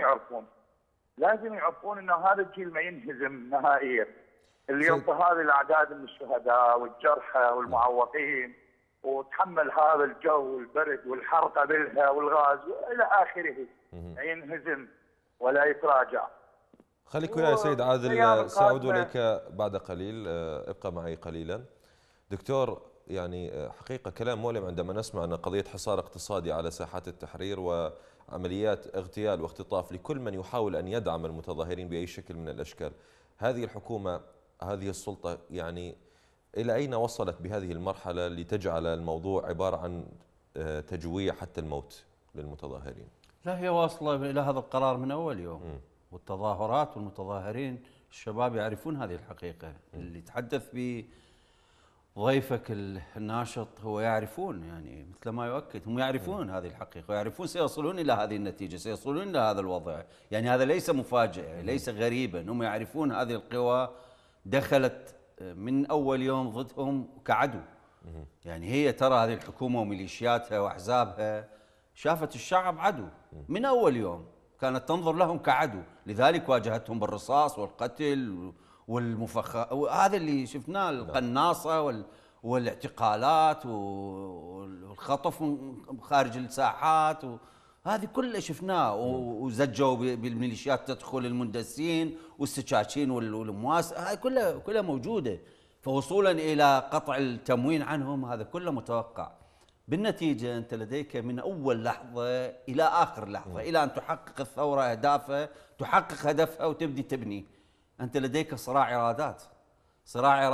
يعرفون ان هذا الجيل ما ينهزم نهائيا. اليوم في هذه الاعداد من الشهداء والجرحى والمعوقين، وتحمل هذا الجو والبرد والحر قبلها والغاز والى اخره، ما ينهزم ولا يتراجع. خليك وياي سيد عادل، سأعود إليك بعد قليل، ابقى معي قليلا. دكتور، يعني حقيقة كلام مؤلم عندما نسمع أن قضية حصار اقتصادي على ساحات التحرير وعمليات اغتيال واختطاف لكل من يحاول أن يدعم المتظاهرين بأي شكل من الأشكال. هذه الحكومة، هذه السلطة، يعني إلى أين وصلت بهذه المرحلة لتجعل الموضوع عبارة عن تجويع حتى الموت للمتظاهرين؟ لا، هي واصلة إلى هذا القرار من أول يوم. والتظاهرات والمتظاهرين الشباب يعرفون هذه الحقيقة. اللي يتحدث بضيفك الناشط هو يعرفون، يعني مثل ما يؤكد، هم يعرفون هذه الحقيقة ويعرفون سيصلون إلى هذه النتيجة، سيصلون إلى هذا الوضع. يعني هذا ليس مفاجئة، ليس غريبا، هم يعرفون هذه القوى دخلت من أول يوم ضدهم كعدو. يعني هي ترى هذه الحكومة وميليشياتها وأحزابها شافت الشعب عدو من أول يوم، كانت تنظر لهم كعدو، لذلك واجهتهم بالرصاص والقتل وهذا اللي شفناه، القناصة والاعتقالات والخطف خارج الساحات، هذه كلها شفناه. وزجوا بالميليشيات تدخل المندسين والسكاكين والمواس، هاي كلها موجودة. فوصولا إلى قطع التموين عنهم هذا كله متوقع. بالنتيجة أنت لديك من أول لحظة إلى آخر لحظة، إلى أن تحقق الثورة أهدافها، تحقق هدفها وتبدي تبني، أنت لديك صراع إرادات، صراع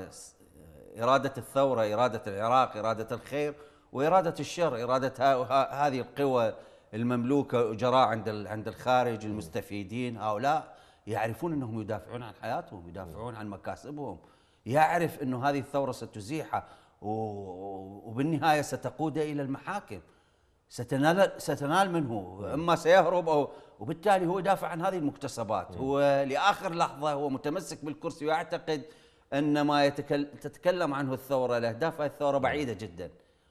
إرادة الثورة، إرادة العراق، إرادة الخير، وإرادة الشر، إرادة هذه القوى المملوكة أجراء عند الخارج، المستفيدين. هؤلاء يعرفون أنهم يدافعون عن حياتهم، يدافعون عن مكاسبهم، يعرف أنه هذه الثورة ستزيحها وبالنهاية ستقوده إلى المحاكم، ستنال منه، إما سيهرب وبالتالي هو يدافع عن هذه المكتسبات. هو لآخر لحظة هو متمسك بالكرسي ويعتقد أن ما تتكلم عنه الثورة، الأهداف الثورة بعيدة جدا.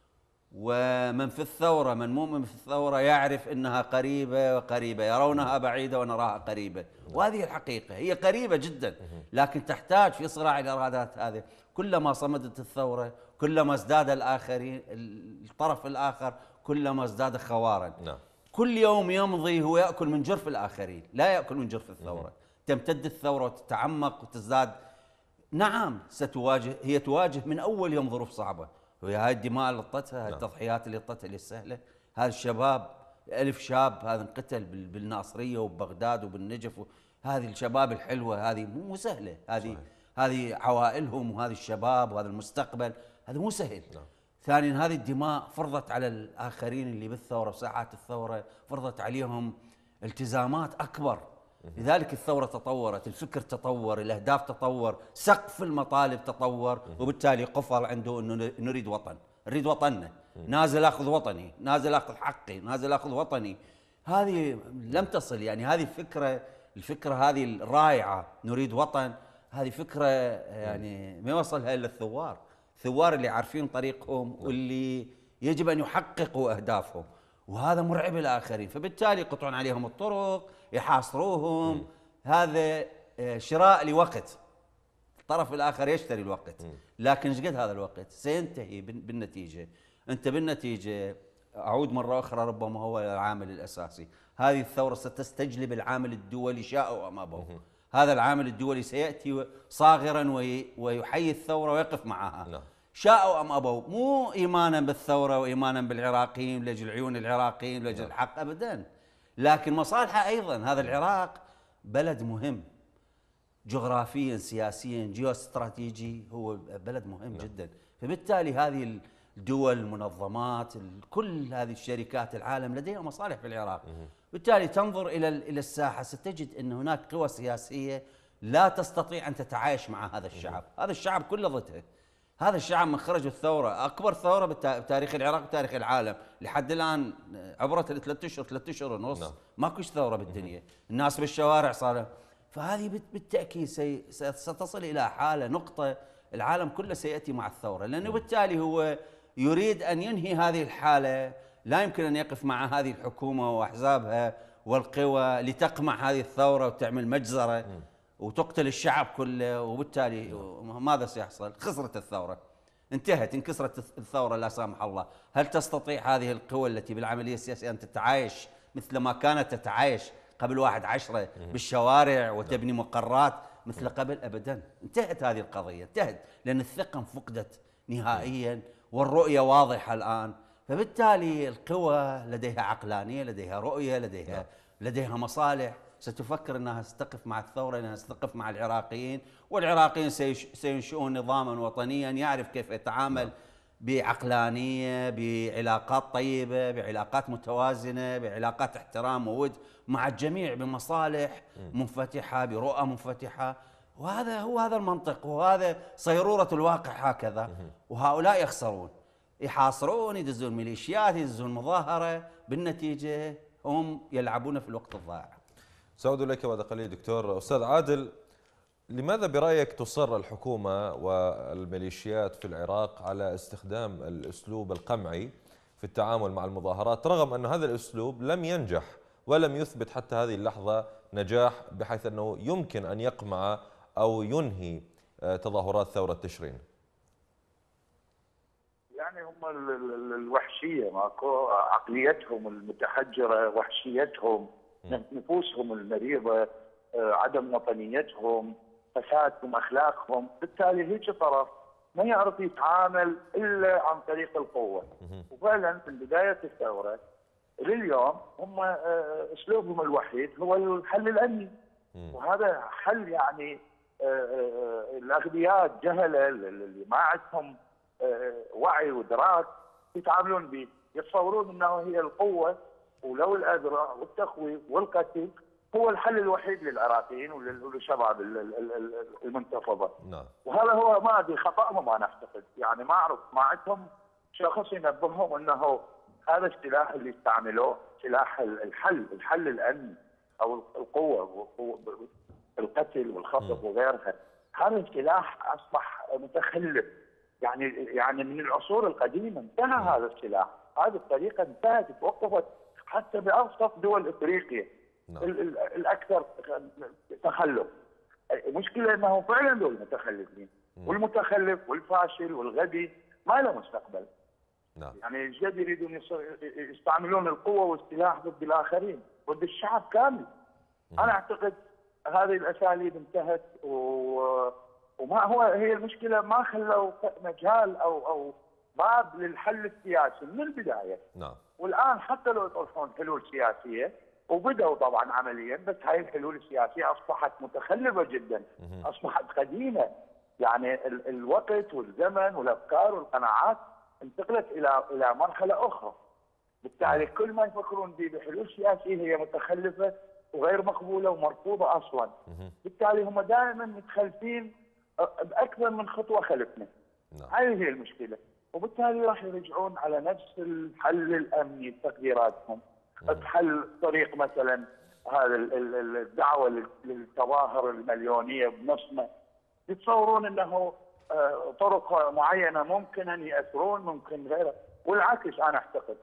ومن في الثورة، من مؤمن في الثورة، يعرف أنها قريبة وقريبة، يرونها بعيدة ونراها قريبة، وهذه الحقيقة، هي قريبة جدا، لكن تحتاج في صراع الإرادات هذه. كلما صمدت الثورة كلما ازداد الآخرين، الطرف الآخر كلما ازداد خوارا. كل يوم يمضي هو يأكل من جرف الآخرين، لا يأكل من جرف الثورة. تمتد الثورة وتتعمق وتزداد. نعم هي تواجه من أول يوم ظروف صعبة، وهي هاي الدماء اللي طتها، التضحيات اللي طتها اللي سهلة. هذا الشباب 1000 شاب هذا انقتل بالناصرية وببغداد وبالنجف، هذه الشباب الحلوة هذه مو سهلة، هذه عوائلهم وهذه الشباب وهذا المستقبل، هذا مو سهل. ثانيا هذه الدماء فرضت على الآخرين اللي بالثورة بساحات الثورة، فرضت عليهم التزامات أكبر. لذلك الثورة تطورت، الفكر تطور، الأهداف تطور، سقف المطالب تطور، وبالتالي قفل عنده أنه نريد وطن، نريد وطننا، نازل أخذ وطني، نازل أخذ حقي، نازل أخذ وطني. هذه لم تصل، يعني هذه الفكرة هذه الرائعة، نريد وطن، هذه فكرة يعني ما يوصلها إلا الثوار اللي عارفين طريقهم واللي يجب أن يحققوا أهدافهم، وهذا مرعب الآخرين. فبالتالي يقطعون عليهم الطرق، يحاصروهم. هذا شراء لوقت، الطرف الآخر يشتري الوقت، لكن ايش قد هذا الوقت سينتهي بالنتيجة. أنت بالنتيجة، أعود مرة أخرى، ربما هو العامل الأساسي. هذه الثورة ستستجلب العامل الدولي شاءوا أم أبوا. هذا العامل الدولي سيأتي صاغرا ويحيي الثورة ويقف معها، شاءوا أم أبوا، مو إيمانا بالثورة وإيمانا بالعراقيين لأجل عيون العراقيين لأجل الحق أبدا، لكن مصالحه أيضا. هذا العراق بلد مهم جغرافيا، سياسيا، جيوستراتيجي، هو بلد مهم جدا. فبالتالي هذه الدول، المنظمات، كل هذه الشركات العالم لديها مصالح في العراق. بالتالي تنظر إلى الساحة، ستجد أن هناك قوى سياسية لا تستطيع أن تتعايش مع هذا الشعب. هذا الشعب كله ضدها، هذا الشعب من خرج الثوره، اكبر ثوره بتاريخ العراق وتاريخ العالم لحد الان، عبرت 3 اشهر ونص، ماكوش ثوره بالدنيا، الناس بالشوارع صار. فهذه بالتاكيد ستصل الى حاله نقطه العالم كله سياتي مع الثوره، لانه بالتالي هو يريد ان ينهي هذه الحاله. لا يمكن ان يقف مع هذه الحكومه واحزابها والقوى لتقمع هذه الثوره وتعمل مجزره وتقتل الشعب كله، وبالتالي ماذا سيحصل؟ خسرت الثوره، انتهت، انكسرت الثوره لا سامح الله. هل تستطيع هذه القوى التي بالعمليه السياسيه ان تتعايش مثل ما كانت تتعايش قبل 1/10 بالشوارع وتبني مقرات مثل قبل؟ ابدا، انتهت هذه القضيه، انتهت، لان الثقه فقدت نهائيا والرؤيه واضحه الان. فبالتالي القوى لديها عقلانيه، لديها رؤيه، لديها مصالح، ستفكر انها ستقف مع الثوره، انها ستقف مع العراقيين، والعراقيين سينشئون نظاما وطنيا يعرف كيف يتعامل بعقلانيه، بعلاقات طيبه، بعلاقات متوازنه، بعلاقات احترام وود مع الجميع، بمصالح منفتحه، برؤى منفتحه. وهذا هو هذا المنطق، وهذا صيروره الواقع هكذا. وهؤلاء يخسرون، يحاصرون، يدزون ميليشيات، يدزون مظاهره، بالنتيجه هم يلعبون في الوقت الضائع. سأعود إليك بعد قليل دكتور. أستاذ عادل، لماذا برأيك تصر الحكومة والميليشيات في العراق على استخدام الأسلوب القمعي في التعامل مع المظاهرات، رغم أن هذا الأسلوب لم ينجح ولم يثبت حتى هذه اللحظة نجاح بحيث أنه يمكن أن يقمع أو ينهي تظاهرات ثورة تشرين؟ يعني هم الوحشية، ماكو عقليتهم المتحجرة، وحشيتهم، نفوسهم المريضة، عدم وطنيتهم، فسادهم، أخلاقهم. بالتالي هيك طرف ما يعرف يتعامل إلا عن طريق القوة. وفعلا من بداية الثورة لليوم هم أسلوبهم الوحيد هو الحل الأمني، وهذا حل يعني الأغبياء الجهلة اللي ما عندهم وعي وإدراك يتعاملون به، يتصورون أنه هي القوة ولو الأذرع والتخويف والقتل هو الحل الوحيد للعراقيين وللشباب المنتفضة. نعم. وهذا هو ما أدري خطأهم، أنا أعتقد يعني ما أعرف، ما عندهم شخص ينبههم أنه هذا السلاح اللي استعملوه سلاح الحل الأمني أو القوة، القتل والخطف وغيرها. هذا السلاح أصبح متخلف، يعني من العصور القديمة انتهى هذا السلاح، هذه الطريقة انتهت، توقفت حتى بأوسط دول إفريقيا الأكثر تخلف. المشكلة أنه فعلا دول متخلفين، والمتخلف والفاشل والغبي ما له مستقبل. نعم. يعني الجد يريدون يستعملون القوة والسلاح ضد الآخرين، ضد الشعب كامل. أنا أعتقد هذه الأساليب انتهت، وما هي المشكلة، ما خلوا مجال أو باب للحل السياسي من البداية. نعم. والآن حتى لو يطرحون حلول سياسية وبدأوا طبعا عمليا، بس هاي الحلول السياسية أصبحت متخلفة جدا، أصبحت قديمة. يعني الوقت والزمن والأفكار والقناعات انتقلت إلى مرحلة أخرى. بالتالي كل ما يفكرون به بحلول سياسية هي متخلفة وغير مقبولة ومرفوضة أصلا. بالتالي هم دائما متخلفين بأكثر من خطوة خلفنا. هذه هي المشكلة. وبالتالي راح يرجعون على نفس الحل الأمني بتقديراتهم، بحل طريق مثلا هذا الدعوة للتظاهر المليونية بنصنا، يتصورون أنه طرق معينة ممكن أن يأثرون، ممكن غيره. والعكس أنا أعتقد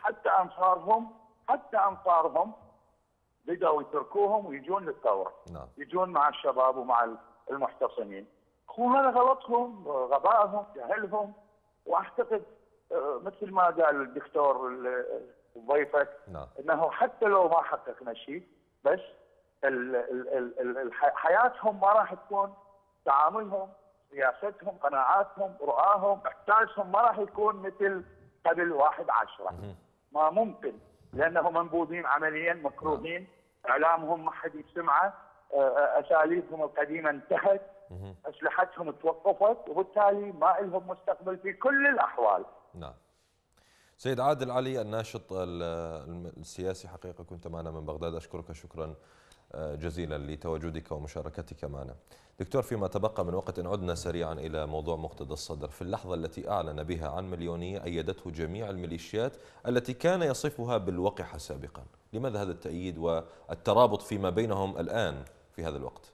حتى أنصارهم بدأوا يتركوهم ويجون للثورة. نعم. يجون مع الشباب ومع المحتصمين. وهذا غلطهم، غبائهم، جهلهم. واعتقد مثل ما قال الدكتور ضيفك، نعم. انه حتى لو ما حققنا شيء، بس حياتهم ما راح تكون، تعاملهم، سياستهم، قناعاتهم، رؤاهم، احساسهم ما راح يكون مثل قبل 1/10. ما ممكن، لانهم منبوذين عمليا، مكروهين، اعلامهم ما حد يسمعه، اساليبهم القديمه انتهت، اسلحتهم توقفت، وبالتالي ما لهم مستقبل في كل الاحوال. نعم. سيد عادل علي، الناشط السياسي، حقيقه كنت معنا من بغداد، اشكرك شكرا جزيلا لتواجدك ومشاركتك معنا. دكتور، فيما تبقى من وقت عدنا سريعا إلى موضوع مقتدى الصدر. في اللحظة التي أعلن بها عن مليونية أيدته جميع الميليشيات التي كان يصفها بالوقحة سابقا، لماذا هذا التأييد والترابط فيما بينهم الآن في هذا الوقت؟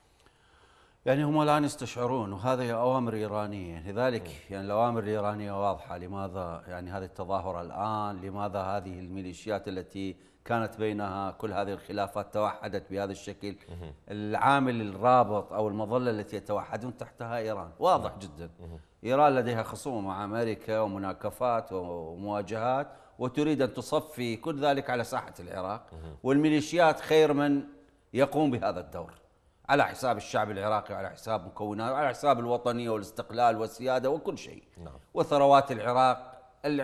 يعني هم الآن يستشعرون، وهذه أوامر إيرانية، لذلك يعني الأوامر الإيرانية واضحة. لماذا يعني هذا التظاهر الآن؟ لماذا هذه الميليشيات التي كانت بينها كل هذه الخلافات توحدت بهذا الشكل؟ العامل الرابط أو المظلة التي يتوحدون تحتها إيران واضح جدا. إيران لديها خصومة مع أمريكا ومناكفات ومواجهات، وتريد أن تصفي كل ذلك على ساحة العراق، والميليشيات خير من يقوم بهذا الدور على حساب الشعب العراقي وعلى حساب مكوناته وعلى حساب الوطنية والاستقلال والسيادة وكل شيء. نعم. وثروات العراق.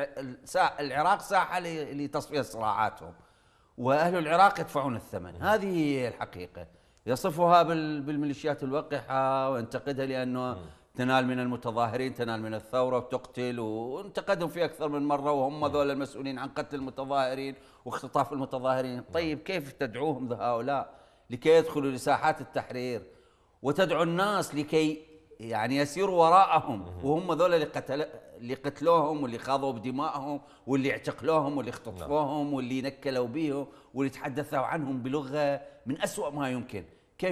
العراق ساحة لتصفية صراعاتهم، وأهل العراق يدفعون الثمن. هذه هي الحقيقة. يصفها بالميليشيات الوقحة وينتقدها لأنه تنال من المتظاهرين، تنال من الثورة وتقتل، وانتقدهم في أكثر من مرة، وهم ذول المسؤولين عن قتل المتظاهرين واختطاف المتظاهرين. طيب كيف تدعوهم هؤلاء لكي يدخلوا لساحات التحرير، وتدعو الناس لكي يعني يسيروا وراءهم، وهم ذول اللي قتلوهم واللي خاضوا بدمائهم واللي اعتقلوهم واللي اختطفوهم واللي نكلوا بهم واللي تحدثوا عنهم بلغة من أسوأ ما يمكن.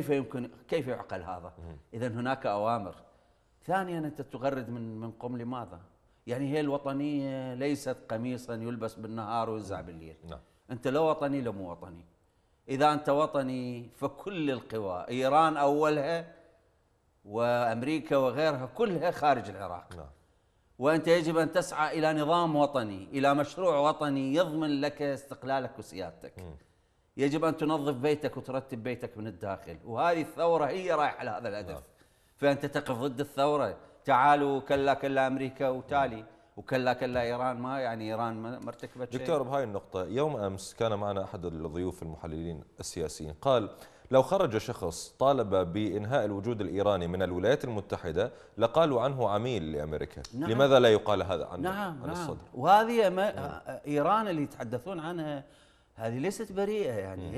كيف يعقل هذا؟ إذا هناك أوامر. ثانيا، أنت تغرد من قم لماذا؟ يعني هي الوطنية ليست قميصا يلبس بالنهار ويوزع بالليل. نعم. أنت لا وطني لا مو وطني. إذا أنت وطني فكل القوى، إيران أولها وأمريكا وغيرها، كلها خارج العراق. نعم. وأنت يجب أن تسعى إلى نظام وطني، إلى مشروع وطني يضمن لك استقلالك وسيادتك. يجب أن تنظف بيتك وترتب بيتك من الداخل، وهذه الثورة هي رايحة لهذا الهدف. نعم. فأنت تقف ضد الثورة. تعالوا كلا كلا أمريكا وتالي، وكلا كلا إيران. ما يعني إيران ما ارتكبت شيء. دكتور، بهاي النقطة يوم أمس كان معنا أحد الضيوف المحللين السياسيين، قال لو خرج شخص طالب بإنهاء الوجود الإيراني من الولايات المتحدة لقالوا عنه عميل لأمريكا. نعم. لماذا لا يقال هذا عن نعم. الصدر؟ وهذه إيران اللي يتحدثون عنها هذه ليست بريئة. يعني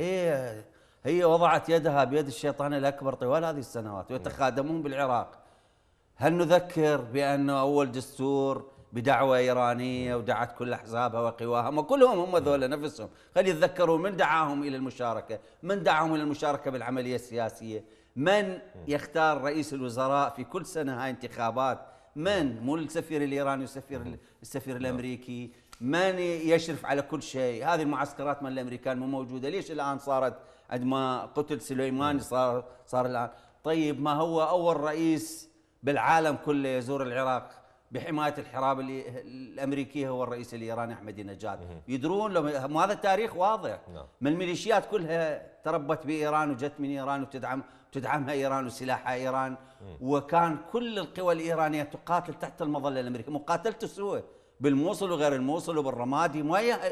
هي وضعت يدها بيد الشيطان الأكبر طوال هذه السنوات، ويتخادمون بالعراق. هل نذكر بأنه أول دستور بدعوة إيرانية ودعت كل أحزابها وقواها، ما كلهم هم ذولا نفسهم. خلي يتذكروا من دعاهم إلى المشاركة، من دعاهم إلى المشاركة بالعملية السياسية، من يختار رئيس الوزراء في كل سنة. هاي انتخابات من؟ مو السفير الإيراني والسفير الأمريكي. من يشرف على كل شيء؟ هذه المعسكرات من الأمريكان مو موجودة. ليش الآن صارت عندما قتل سليماني صار الآن؟ طيب ما هو أول رئيس بالعالم كله يزور العراق بحماية الحراب الأمريكية هو الرئيس الإيراني أحمدي نجاد. يدرون هذا التاريخ واضح. من الميليشيات كلها تربت بإيران وجت من إيران وتدعمها إيران وسلاحها إيران. وكان كل القوى الإيرانية تقاتل تحت المظلة الأمريكية، مقاتلته سوى بالموصل وغير الموصل وبالرمادي.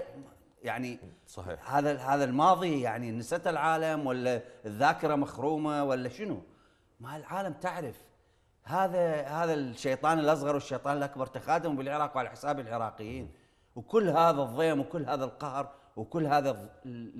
يعني صحيح. هذا الماضي يعني نسيت العالم ولا الذاكرة مخرومة ولا شنو؟ ما العالم تعرف. هذا الشيطان الأصغر والشيطان الأكبر تخادموا بالعراق وعلى حساب العراقيين. وكل هذا الضيم وكل هذا القهر وكل هذا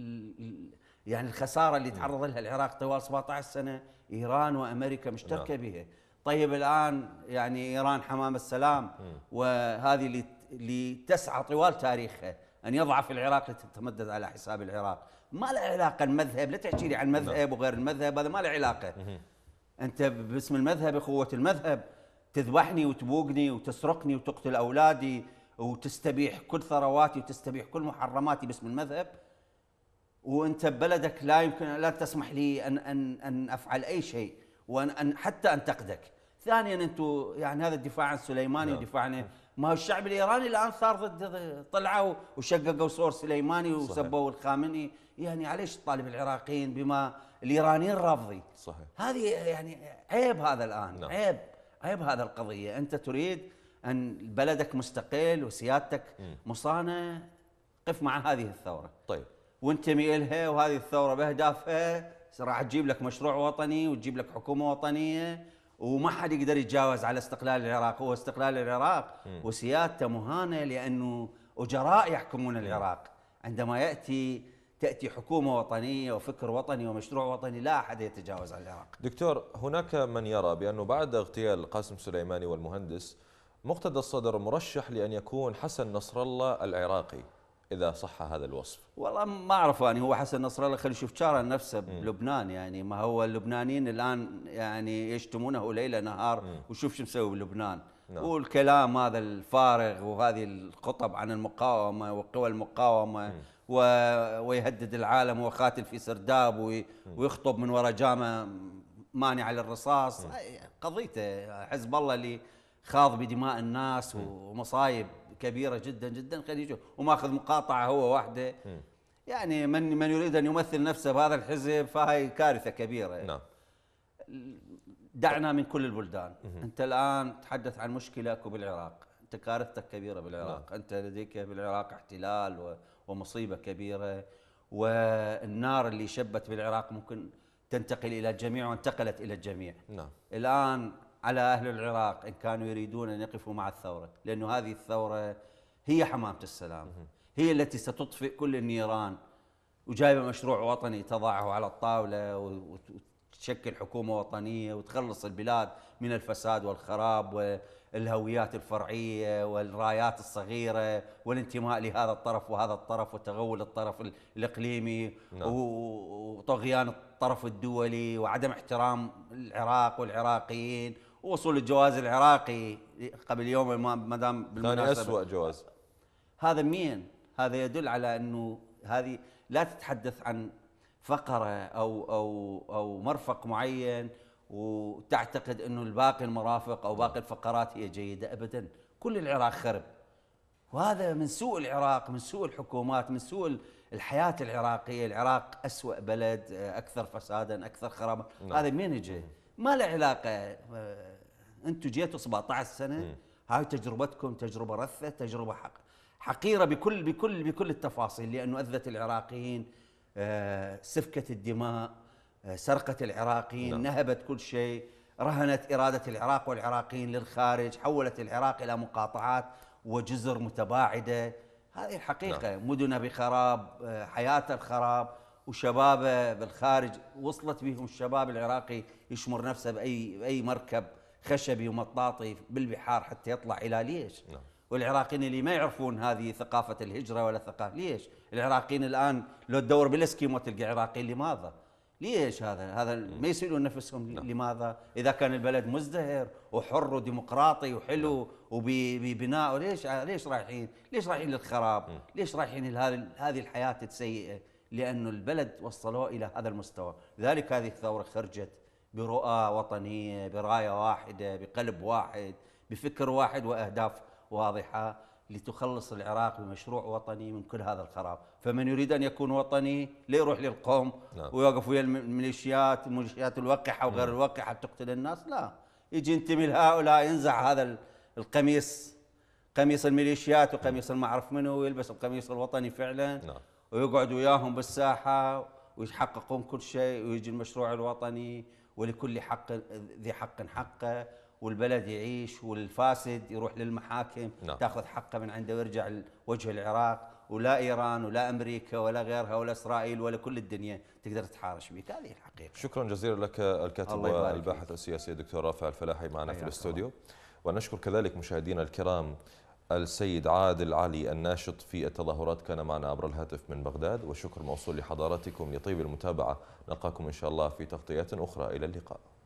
يعني الخسارة اللي تعرض لها العراق طوال 17 سنة إيران وأمريكا مشتركة بها. طيب الآن يعني إيران حمام السلام، وهذه اللي تسعى طوال تاريخها أن يضعف العراق لتتمدد على حساب العراق. ما له علاقة المذهب. لا تحكي لي عن مذهب وغير المذهب، هذا ما له علاقة. أنت باسم المذهب، أخوة المذهب، تذبحني وتبوقني وتسرقني وتقتل أولادي وتستبيح كل ثرواتي وتستبيح كل محرماتي باسم المذهب، وأنت ببلدك لا يمكن لا تسمح لي أن أفعل أي شيء وأن حتى أنتقدك. ثانيا أنتم يعني هذا الدفاع عن سليماني ودفاع عن ما هو الشعب الإيراني الآن صار ضد، طلعوا وشققوا صور سليماني وسبوا الخامنئي. يعني معليش طالب العراقيين بما الإيرانيين رافضين. صحيح. هذه يعني عيب هذا الآن. نعم. عيب هذا القضية. أنت تريد أن بلدك مستقل وسيادتك مصانة، قف مع هذه الثورة. طيب. وانتمي إلها، وهذه الثورة بأهدافها راح تجيب لك مشروع وطني وتجيب لك حكومة وطنية، وما حد يقدر يتجاوز على استقلال العراق. هو استقلال العراق وسيادته مهانة لأنه أجراء يحكمون العراق. عندما يأتي تأتي حكومة وطنية وفكر وطني ومشروع وطني، لا أحد يتجاوز على العراق. دكتور، هناك من يرى بأنه بعد اغتيال قاسم سليماني والمهندس مقتدى الصدر مرشح لأن يكون حسن نصر الله العراقي، إذا صح هذا الوصف. والله ما أعرف يعني، هو حسن نصر الله خلي يشوف شارع نفسه بلبنان، يعني ما هو اللبنانيين الآن يعني يشتمونه ليل نهار، وشوف شو مسوي بلبنان. نعم. والكلام هذا الفارغ وهذه الخطب عن المقاومة وقوى المقاومة ويهدد العالم وقاتل في سرداب ويخطب من وراء جامة مانعة للرصاص. قضيته حزب الله اللي خاض بدماء الناس ومصايب كبيرة جدا جدا، خليه يشوف وماخذ مقاطعة هو وحده. يعني من يريد أن يمثل نفسه بهذا الحزب فهي كارثة كبيرة. نعم. دعنا من كل البلدان. أنت الآن تحدث عن مشكلة أكو بالعراق، أنت كارثتك كبيرة بالعراق. أنت لديك بالعراق احتلال ومصيبة كبيرة، والنار اللي شبت بالعراق ممكن تنتقل إلى الجميع وانتقلت إلى الجميع. نعم. الآن على أهل العراق إن كانوا يريدون أن يقفوا مع الثورة، لأنه هذه الثورة هي حمامة السلام، هي التي ستطفئ كل النيران، وجايبة مشروع وطني تضعه على الطاولة وتشكل حكومة وطنية وتخلص البلاد من الفساد والخراب والهويات الفرعية والرايات الصغيرة والانتماء لهذا الطرف وهذا الطرف وتغول الطرف الإقليمي وطغيان الطرف الدولي وعدم احترام العراق والعراقيين ووصول الجواز العراقي قبل يوم ما دام بالمناسبة ثاني أسوأ جواز. هذا مين؟ هذا يدل على أنه هذه لا تتحدث عن فقرة أو مرفق معين وتعتقد أنه الباقي المرافق أو باقي الفقرات هي جيدة، أبدا. كل العراق خرب، وهذا من سوء العراق، من سوء الحكومات، من سوء الحياة العراقية. العراق أسوأ بلد، أكثر فسادا، أكثر خرابا. هذا مين يجي؟ ما له علاقة. أنتم جيتوا 17 سنة، هاي تجربتكم تجربة رثة، تجربة حقيرة بكل التفاصيل، لأنه أذت العراقيين، سفكت الدماء، سرقت العراقيين، نهبت كل شيء، رهنت إرادة العراق والعراقيين للخارج، حولت العراق إلى مقاطعات وجزر متباعدة. هذه الحقيقة. مدنه بخراب، حياته الخراب، وشبابه بالخارج. وصلت بهم الشباب العراقي يشمر نفسه بأي مركب خشبي ومطاطي بالبحار حتى يطلع إلى ليش؟ والعراقيين اللي ما يعرفون هذه ثقافة الهجرة ولا ثقافة، ليش؟ العراقيين الآن لو تدور بالاسكيمو تلقى عراقيين. لماذا؟ ليش هذا ما يسألون نفسهم لماذا؟ إذا كان البلد مزدهر وحر وديمقراطي وحلو وببناء، ليش رايحين؟ ليش رايحين للخراب؟ ليش رايحين هذه الحياة السيئة؟ لأنه البلد وصلوه إلى هذا المستوى. لذلك هذه الثورة خرجت برؤى وطنية، براية واحدة، بقلب واحد، بفكر واحد وأهداف واضحة لتخلص العراق بمشروع وطني من كل هذا الخراب. فمن يريد أن يكون وطني لا يروح للقوم ويوقف ويا الميليشيات الوقحة وغير الوقحة تقتل الناس، لا، يجي ينتمي لهؤلاء، ينزع هذا القميص، قميص الميليشيات وقميص ما أعرف منه، ويلبس القميص الوطني فعلا ويقعد وياهم بالساحة ويحققون كل شيء، ويجي المشروع الوطني ولكل حق ذي حق حقه، والبلد يعيش، والفاسد يروح للمحاكم تاخذ حقه من عنده ويرجع وجه العراق، ولا ايران ولا امريكا ولا غيرها ولا اسرائيل ولا كل الدنيا تقدر تحارش بك. هذه الحقيقه. شكرا جزيلا لك الكاتب والباحث السياسي الدكتور رافع الفلاحي معنا في الاستوديو. ونشكر كذلك مشاهدينا الكرام السيد عادل علي الناشط في التظاهرات، كان معنا عبر الهاتف من بغداد، والشكر موصول لحضراتكم لطيب المتابعه. نلقاكم ان شاء الله في تغطيات اخرى، الى اللقاء.